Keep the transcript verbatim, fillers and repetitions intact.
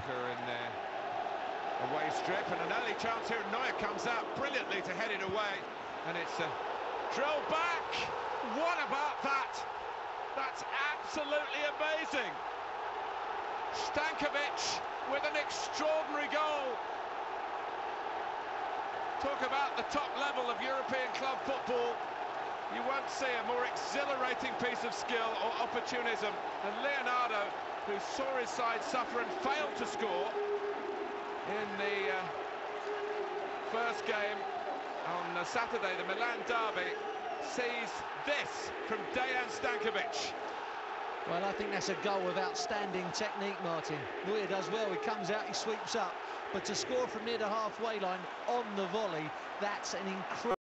Walker in there. Away strip and an early chance here. Neuer comes out brilliantly to head it away, and it's a drill back. What about that? That's absolutely amazing. Stankovic with an extraordinary goal. Talk about the top level of European club football. You won't see a more exhilarating piece of skill or opportunism than Leonardo, who saw his side suffer and failed to score in the uh, first game on uh, Saturday, the Milan derby, sees this from Dejan Stankovic. Well, I think that's a goal with outstanding technique, Martin. Neuer does well, he comes out, he sweeps up, but to score from near the halfway line on the volley, that's an incredible